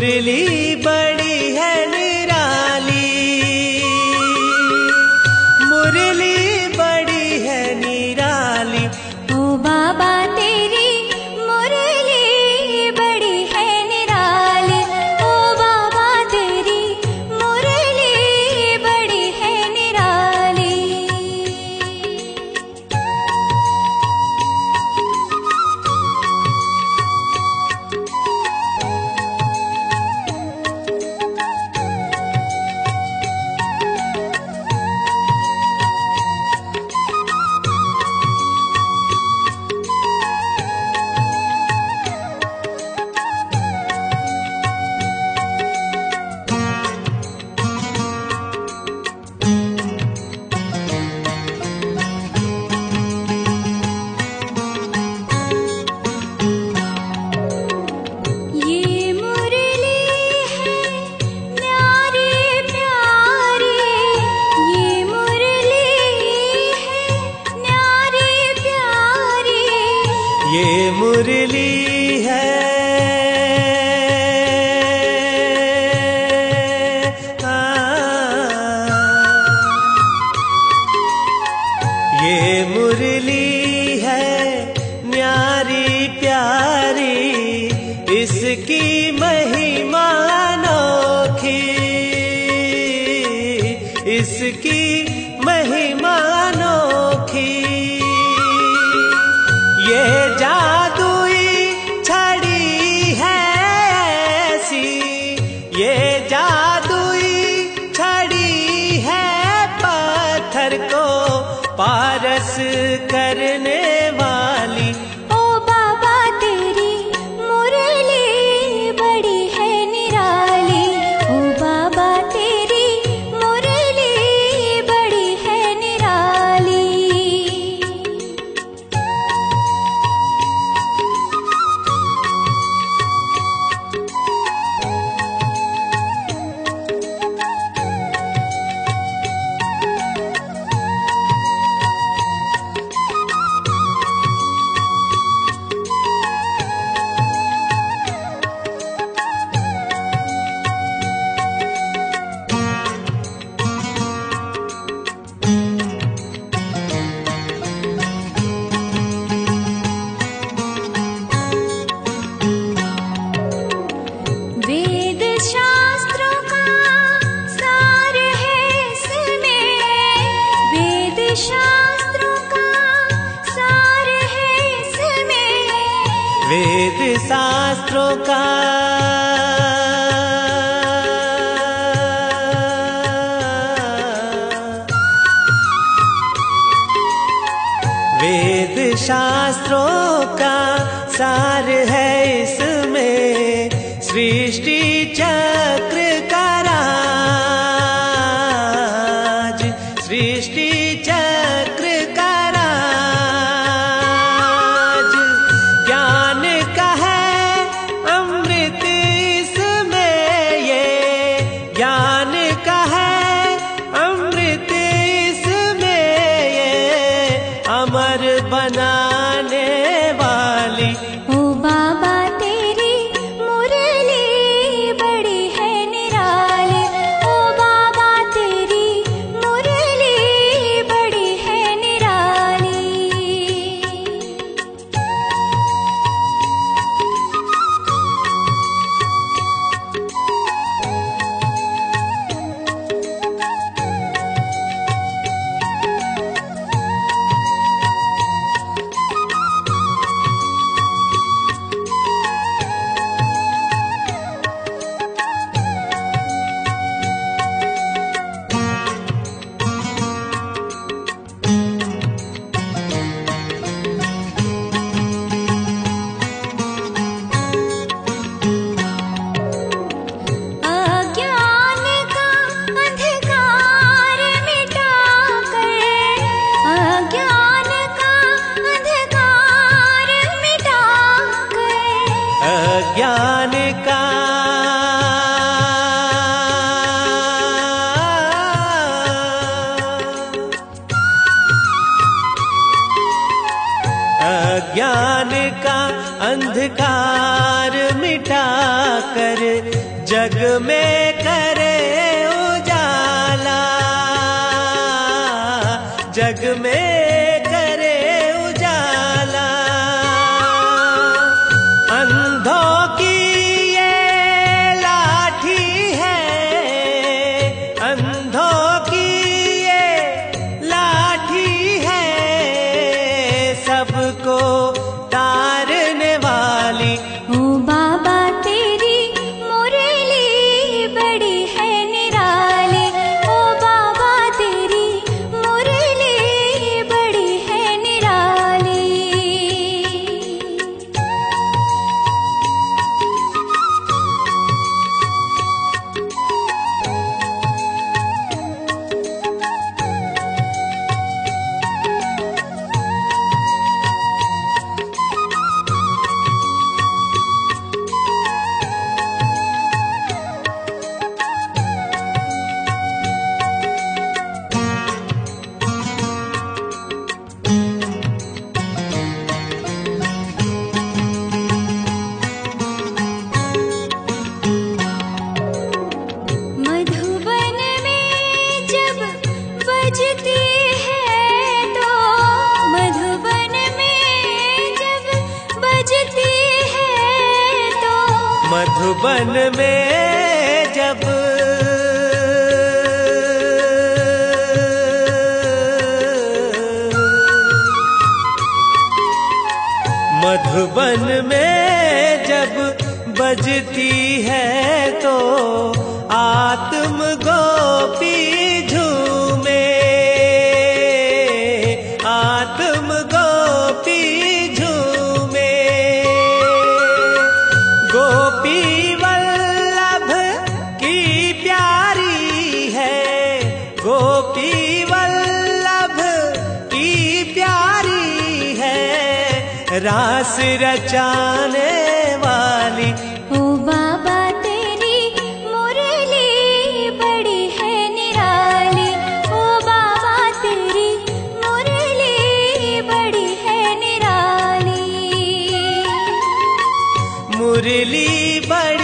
मुरली बड़ी है निराली, मुरली बड़ी है निराली। ओ बाबा तेरी मुरली बड़ी है निराली, ओ बाबा तेरी मुरली बड़ी है निराली। ये मुरली है ये मुरली है न्यारी प्यारी, इसकी महिमा अनोखी, इसकी महिमा अनोखी। ये जादुई छड़ी है ऐसी, ये जादुई छड़ी है पत्थर को पारस करने वाली। ओ बाबा तेरी मुरली बड़ी है निराली, ओ बाबा तेरी मुरली बड़ी है निराली। वेद शास्त्रों का सार है इसमें, वेद शास्त्रों का सार है इसमें, वेद शास्त्रों का वेद शास्त्रों का सार है इसमें, सृष्टि चक्र का राज, सृष्टि चक्र का राज। ज्ञान का है अमृत इसमें, ये ज्ञान का है अमृत इसमें, ये अमर बनाने वाली। ओ बाबा तेरी मुरली बड़ी है निराली, ओ बाबा तेरी मुरली बड़ी है निराली। अज्ञान का अंधकार मिटाकर, अज्ञान का अंधकार मिटाकर, अज्ञान का अज्ञान का अंधकार मिटाकर जग में करे उजाला, जग में करे उजाला। अंधों की ये लाठी है, अंधों की ये लाठी है, सबको तारने वाली। ओ बाबा तेरी मुरली बड़ी है निराली, ओ बाबा तेरी मुरली बड़ी है निराली। मधुबन में जब बजती है तो, मधुबन में जब बजती है तो, मधुबन में जब मधुबन में जब बजती है तो आत्म गोपी झूमे, आत्म गोपी झूमे। गोपी वल्लभ की प्यारी है, गोपी वल्लभ की प्यारी है, रास रचाने वाली। ओ बाबा तेरी मुरली बड़ी है निराली, ओ बाबा तेरी मुरली बड़ी है निराली। मुरली बड़ी